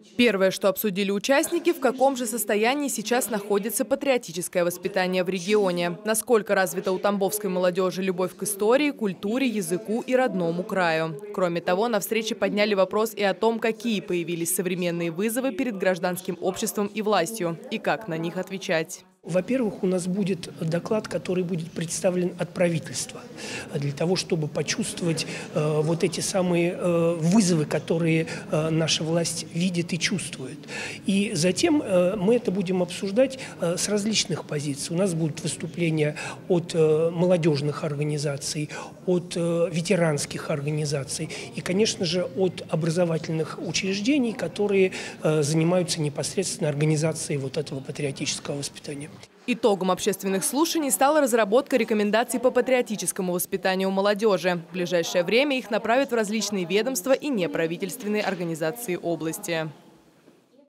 Первое, что обсудили участники, в каком же состоянии сейчас находится патриотическое воспитание в регионе. Насколько развита у тамбовской молодежи любовь к истории, культуре, языку и родному краю. Кроме того, на встрече подняли вопрос и о том, какие появились современные вызовы перед гражданским обществом и властью, и как на них отвечать. Во-первых, у нас будет доклад, который будет представлен от правительства, для того, чтобы почувствовать вот эти самые вызовы, которые наша власть видит и чувствует. И затем мы это будем обсуждать с различных позиций. У нас будут выступления от молодежных организаций, от ветеранских организаций и, конечно же, от образовательных учреждений, которые занимаются непосредственно организацией вот этого патриотического воспитания. Итогом общественных слушаний стала разработка рекомендаций по патриотическому воспитанию молодежи. В ближайшее время их направят в различные ведомства и неправительственные организации области.